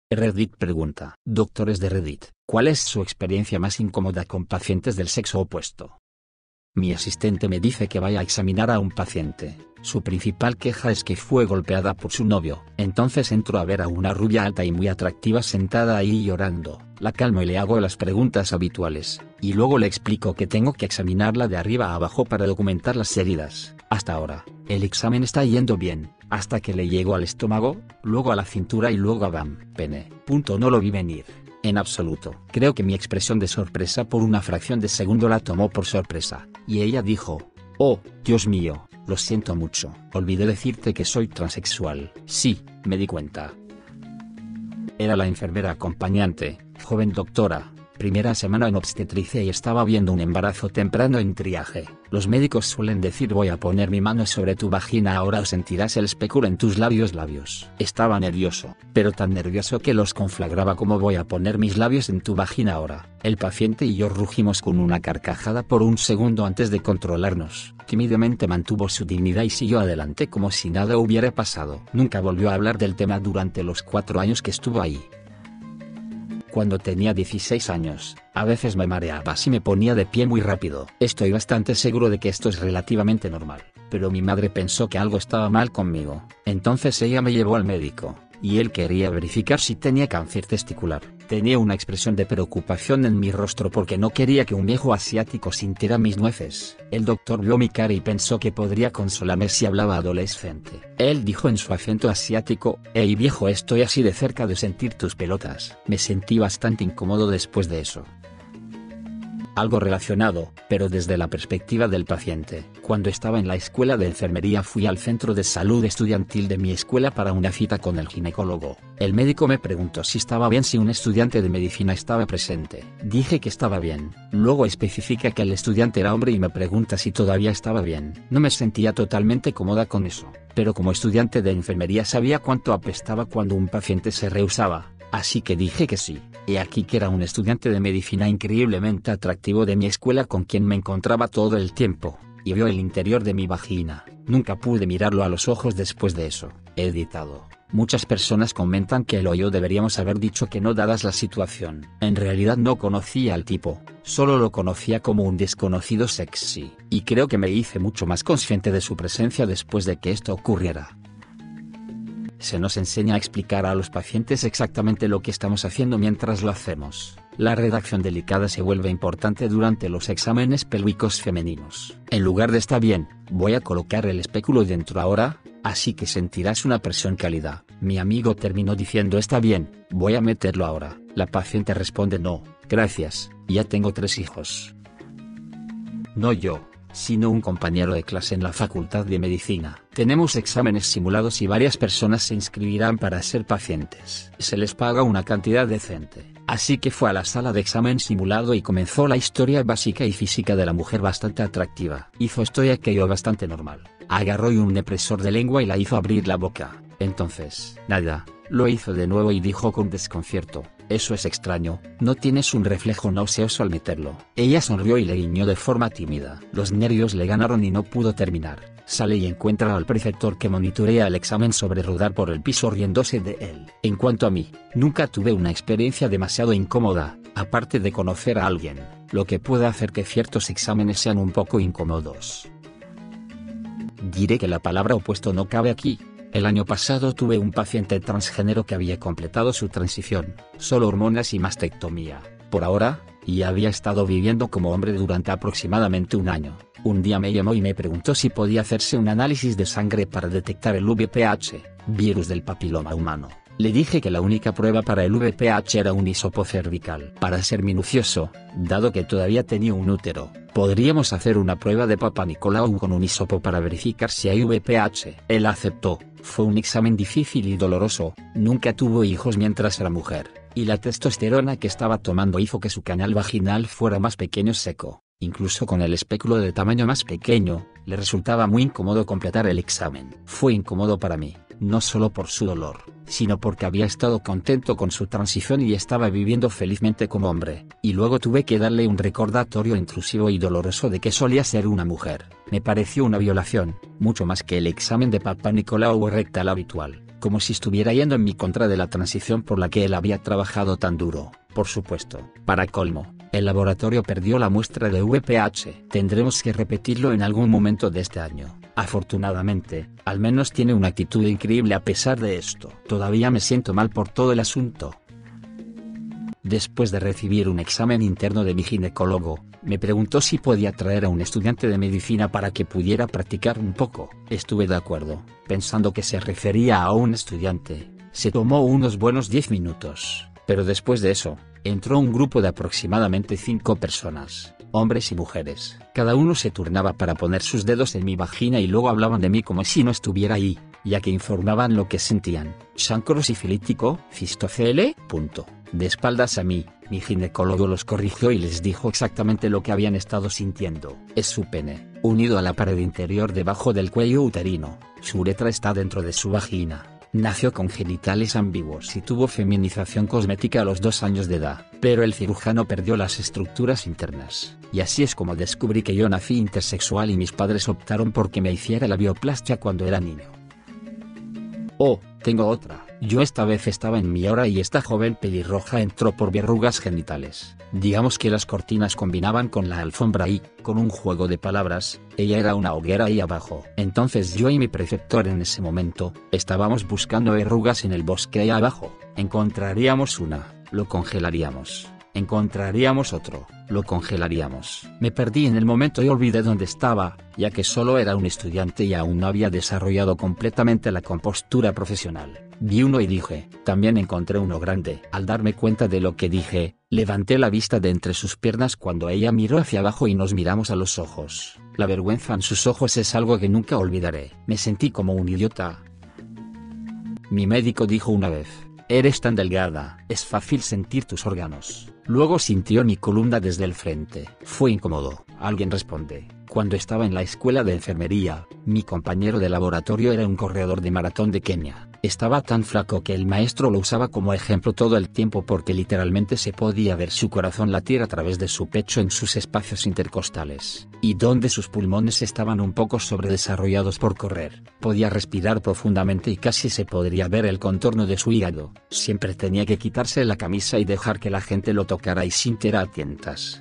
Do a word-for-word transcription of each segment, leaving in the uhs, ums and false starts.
Reddit pregunta. Doctores de Reddit, ¿cuál es su experiencia más incómoda con pacientes del sexo opuesto? Mi asistente me dice que vaya a examinar a un paciente. Su principal queja es que fue golpeada por su novio. Entonces entro a ver a una rubia alta y muy atractiva sentada ahí llorando. La calmo y le hago las preguntas habituales, y luego le explico que tengo que examinarla de arriba a abajo para documentar las heridas. Hasta ahora, el examen está yendo bien, hasta que le llego al estómago, luego a la cintura y luego a bam, pene. Punto, no lo vi venir. En absoluto. Creo que mi expresión de sorpresa por una fracción de segundo la tomó por sorpresa, y ella dijo: oh, Dios mío, lo siento mucho. Olvidé decirte que soy transexual. Sí, me di cuenta. Era la enfermera acompañante, joven doctora, primera semana en obstetricia y estaba viendo un embarazo temprano en triaje. Los médicos suelen decir: voy a poner mi mano sobre tu vagina ahora o sentirás el espéculo en tus labios labios. Estaba nervioso, pero tan nervioso que los conflagraba como: voy a poner mis labios en tu vagina ahora. El paciente y yo rugimos con una carcajada por un segundo antes de controlarnos. Tímidamente mantuvo su dignidad y siguió adelante como si nada hubiera pasado. Nunca volvió a hablar del tema durante los cuatro años que estuvo ahí. Cuando tenía dieciséis años, a veces me mareaba y me ponía de pie muy rápido. Estoy bastante seguro de que esto es relativamente normal, pero mi madre pensó que algo estaba mal conmigo. Entonces ella me llevó al médico, y él quería verificar si tenía cáncer testicular. Tenía una expresión de preocupación en mi rostro porque no quería que un viejo asiático sintiera mis nueces. El doctor vio mi cara y pensó que podría consolarme si hablaba adolescente. Él dijo en su acento asiático: hey viejo, estoy así de cerca de sentir tus pelotas. Me sentí bastante incómodo después de eso. Algo relacionado, pero desde la perspectiva del paciente. Cuando estaba en la escuela de enfermería fui al centro de salud estudiantil de mi escuela para una cita con el ginecólogo. El médico me preguntó si estaba bien si un estudiante de medicina estaba presente. Dije que estaba bien. Luego especifica que el estudiante era hombre y me pregunta si todavía estaba bien. No me sentía totalmente cómoda con eso, pero como estudiante de enfermería sabía cuánto apestaba cuando un paciente se rehusaba. Así que dije que sí. He aquí que era un estudiante de medicina increíblemente atractivo de mi escuela con quien me encontraba todo el tiempo, y vio el interior de mi vagina. Nunca pude mirarlo a los ojos después de eso. He editado. Muchas personas comentan que él o yo deberíamos haber dicho que no dadas la situación. En realidad no conocía al tipo, solo lo conocía como un desconocido sexy, y creo que me hice mucho más consciente de su presencia después de que esto ocurriera. Se nos enseña a explicar a los pacientes exactamente lo que estamos haciendo mientras lo hacemos. La redacción delicada se vuelve importante durante los exámenes pélvicos femeninos. En lugar de está bien, voy a colocar el espéculo dentro ahora, así que sentirás una presión cálida. Mi amigo terminó diciendo: está bien, voy a meterlo ahora. La paciente responde: no, gracias, ya tengo tres hijos. No yo, sino un compañero de clase en la Facultad de Medicina. Tenemos exámenes simulados y varias personas se inscribirán para ser pacientes. Se les paga una cantidad decente. Así que fue a la sala de examen simulado y comenzó la historia básica y física de la mujer bastante atractiva. Hizo esto y aquello bastante normal. Agarró un depresor de lengua y la hizo abrir la boca. Entonces, nada, lo hizo de nuevo y dijo con desconcierto: eso es extraño, ¿no tienes un reflejo nauseoso al meterlo? Ella sonrió y le guiñó de forma tímida. Los nervios le ganaron y no pudo terminar. Sale y encuentra al preceptor que monitorea el examen sobre rodar por el piso riéndose de él. En cuanto a mí, nunca tuve una experiencia demasiado incómoda, aparte de conocer a alguien, lo que puede hacer que ciertos exámenes sean un poco incómodos. Diré que la palabra opuesto no cabe aquí. El año pasado tuve un paciente transgénero que había completado su transición, solo hormonas y mastectomía, por ahora, y había estado viviendo como hombre durante aproximadamente un año. Un día me llamó y me preguntó si podía hacerse un análisis de sangre para detectar el V P H, virus del papiloma humano. Le dije que la única prueba para el V P H era un hisopo cervical. Para ser minucioso, dado que todavía tenía un útero, podríamos hacer una prueba de Papa Nicolau con un hisopo para verificar si hay V P H. Él aceptó. Fue un examen difícil y doloroso. Nunca tuvo hijos mientras era mujer, y la testosterona que estaba tomando hizo que su canal vaginal fuera más pequeño seco. Incluso con el espéculo de tamaño más pequeño, le resultaba muy incómodo completar el examen. Fue incómodo para mí, no solo por su dolor, sino porque había estado contento con su transición y estaba viviendo felizmente como hombre, y luego tuve que darle un recordatorio intrusivo y doloroso de que solía ser una mujer. Me pareció una violación, mucho más que el examen de Papa Nicolau rectal habitual. como si estuviera yendo en mi contra de la transición por la que él había trabajado tan duro. Por supuesto, para colmo, el laboratorio perdió la muestra de V P H. Tendremos que repetirlo en algún momento de este año. Afortunadamente, al menos tiene una actitud increíble a pesar de esto. Todavía me siento mal por todo el asunto. Después de recibir un examen interno de mi ginecólogo, me preguntó si podía traer a un estudiante de medicina para que pudiera practicar un poco. Estuve de acuerdo, pensando que se refería a un estudiante. Se tomó unos buenos diez minutos, pero después de eso, entró un grupo de aproximadamente cinco personas, hombres y mujeres. Cada uno se turnaba para poner sus dedos en mi vagina y luego hablaban de mí como si no estuviera ahí, ya que informaban lo que sentían. Chancro sifilítico, fistocele, punto. De espaldas a mí, mi ginecólogo los corrigió y les dijo exactamente lo que habían estado sintiendo. Es su pene, unido a la pared interior debajo del cuello uterino. Su uretra está dentro de su vagina. Nació con genitales ambiguos y tuvo feminización cosmética a los dos años de edad, pero el cirujano perdió las estructuras internas. Y así es como descubrí que yo nací intersexual y mis padres optaron por que me hiciera la bioplastia cuando era niño. Oh, tengo otra. Yo esta vez estaba en mi hora y esta joven pelirroja entró por verrugas genitales. Digamos que las cortinas combinaban con la alfombra y, con un juego de palabras, ella era una hoguera ahí abajo. Entonces yo y mi preceptor en ese momento, estábamos buscando verrugas en el bosque ahí abajo. Encontraríamos una, lo congelaríamos. Encontraríamos otro, lo congelaríamos. Me perdí en el momento y olvidé dónde estaba, ya que solo era un estudiante y aún no había desarrollado completamente la compostura profesional. Vi uno y dije, también encontré uno grande. Al darme cuenta de lo que dije, levanté la vista de entre sus piernas cuando ella miró hacia abajo y nos miramos a los ojos. La vergüenza en sus ojos es algo que nunca olvidaré. Me sentí como un idiota. Mi médico dijo una vez, eres tan delgada, es fácil sentir tus órganos. Luego sintió mi columna desde el frente. Fue incómodo. Alguien responde. Cuando estaba en la escuela de enfermería, mi compañero de laboratorio era un corredor de maratón de Kenia. Estaba tan flaco que el maestro lo usaba como ejemplo todo el tiempo porque literalmente se podía ver su corazón latir a través de su pecho en sus espacios intercostales, y donde sus pulmones estaban un poco sobredesarrollados por correr. Podía respirar profundamente y casi se podría ver el contorno de su hígado. Siempre tenía que quitarse la camisa y dejar que la gente lo tocara y sintiera a tientas.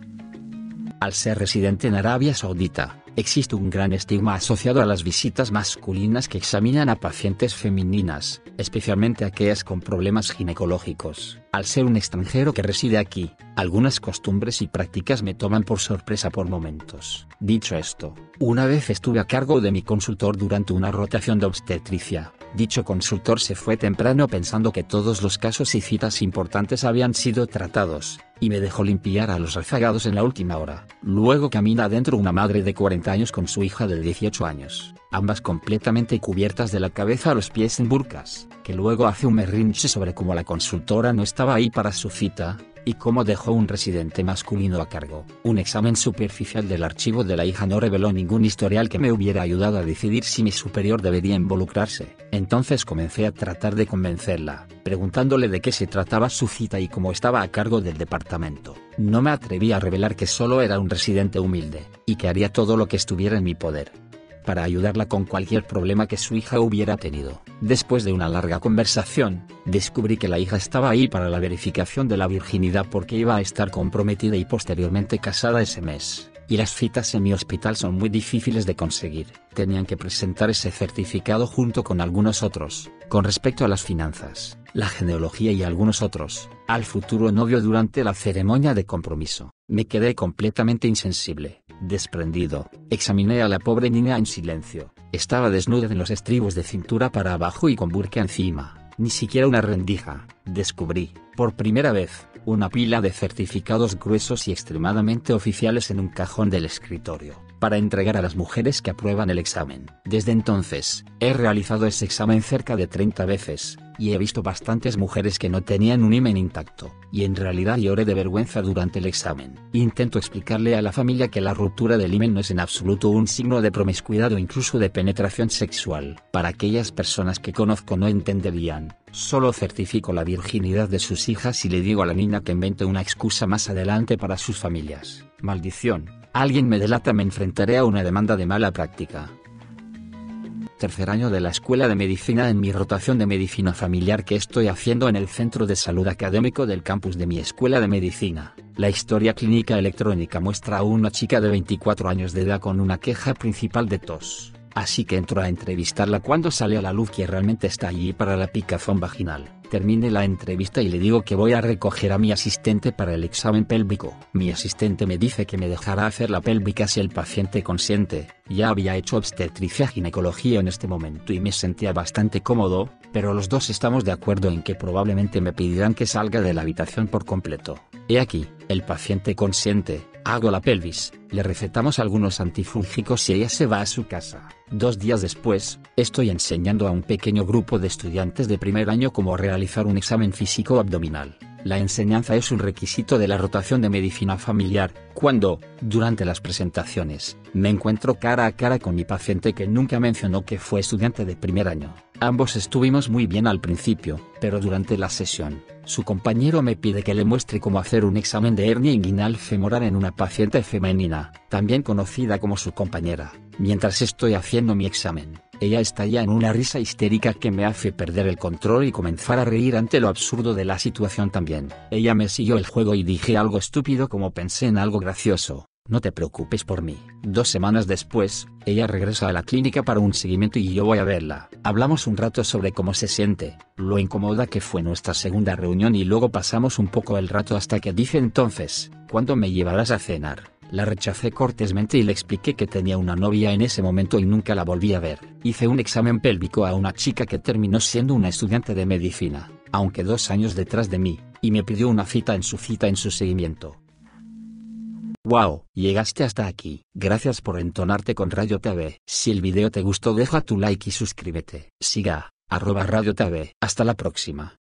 Al ser residente en Arabia Saudita, existe un gran estigma asociado a las visitas masculinas que examinan a pacientes femeninas, especialmente aquellas con problemas ginecológicos. Al ser un extranjero que reside aquí, algunas costumbres y prácticas me toman por sorpresa por momentos. Dicho esto, una vez estuve a cargo de mi consultor durante una rotación de obstetricia. Dicho consultor se fue temprano pensando que todos los casos y citas importantes habían sido tratados, y me dejó limpiar a los rezagados en la última hora. Luego camina adentro una madre de cuarenta años con su hija de dieciocho años, ambas completamente cubiertas de la cabeza a los pies en burkas, que luego hace un berrinche sobre cómo la consultora no estaba ahí para su cita, y cómo dejó un residente masculino a cargo. Un examen superficial del archivo de la hija no reveló ningún historial que me hubiera ayudado a decidir si mi superior debería involucrarse. Entonces comencé a tratar de convencerla, preguntándole de qué se trataba su cita y cómo estaba a cargo del departamento. No me atreví a revelar que solo era un residente humilde, y que haría todo lo que estuviera en mi poder para ayudarla con cualquier problema que su hija hubiera tenido. Después de una larga conversación, descubrí que la hija estaba ahí para la verificación de la virginidad porque iba a estar comprometida y posteriormente casada ese mes, y las citas en mi hospital son muy difíciles de conseguir. Tenían que presentar ese certificado junto con algunos otros, con respecto a las finanzas, la genealogía y algunos otros, al futuro novio durante la ceremonia de compromiso. Me quedé completamente insensible, desprendido. Examiné a la pobre niña en silencio. Estaba desnuda en los estribos de cintura para abajo y con burka encima, ni siquiera una rendija. Descubrí, por primera vez, una pila de certificados gruesos y extremadamente oficiales en un cajón del escritorio, para entregar a las mujeres que aprueban el examen. Desde entonces, he realizado ese examen cerca de treinta veces, y he visto bastantes mujeres que no tenían un himen intacto, y en realidad lloré de vergüenza durante el examen. Intento explicarle a la familia que la ruptura del himen no es en absoluto un signo de promiscuidad o incluso de penetración sexual. Para aquellas personas que conozco no entenderían. Solo certifico la virginidad de sus hijas y le digo a la niña que invente una excusa más adelante para sus familias. Maldición, alguien me delata, me enfrentaré a una demanda de mala práctica. tercer año de la Escuela de Medicina en mi rotación de medicina familiar que estoy haciendo en el Centro de Salud Académico del campus de mi Escuela de Medicina. La historia clínica electrónica muestra a una chica de veinticuatro años de edad con una queja principal de tos. Así que entro a entrevistarla cuando sale a la luz que realmente está allí para la picazón vaginal. Terminé la entrevista y le digo que voy a recoger a mi asistente para el examen pélvico. Mi asistente me dice que me dejará hacer la pélvica si el paciente consiente. Ya había hecho obstetricia ginecología en este momento y me sentía bastante cómodo, pero los dos estamos de acuerdo en que probablemente me pedirán que salga de la habitación por completo. He aquí, el paciente consiente, hago la pelvis, le recetamos algunos antifúngicos y ella se va a su casa. Dos días después, estoy enseñando a un pequeño grupo de estudiantes de primer año cómo realizar un examen físico abdominal. La enseñanza es un requisito de la rotación de medicina familiar, cuando, durante las presentaciones, me encuentro cara a cara con mi paciente que nunca mencionó que fue estudiante de primer año. Ambos estuvimos muy bien al principio, pero durante la sesión, su compañero me pide que le muestre cómo hacer un examen de hernia inguinal femoral en una paciente femenina, también conocida como su compañera. Mientras estoy haciendo mi examen, ella estalla en una risa histérica que me hace perder el control y comenzar a reír ante lo absurdo de la situación también. Ella me siguió el juego y dije algo estúpido como pensé en algo gracioso. No te preocupes por mí. Dos semanas después, ella regresa a la clínica para un seguimiento y yo voy a verla. Hablamos un rato sobre cómo se siente, lo incómoda que fue nuestra segunda reunión y luego pasamos un poco el rato hasta que dice entonces, ¿cuándo me llevarás a cenar? La rechacé cortésmente y le expliqué que tenía una novia en ese momento y nunca la volví a ver. Hice un examen pélvico a una chica que terminó siendo una estudiante de medicina, aunque dos años detrás de mí, y me pidió una cita en su cita en su seguimiento. Wow, llegaste hasta aquí. Gracias por entonarte con Radio T V. Si el video te gustó deja tu like y suscríbete. Siga, arroba Radio T V. Hasta la próxima.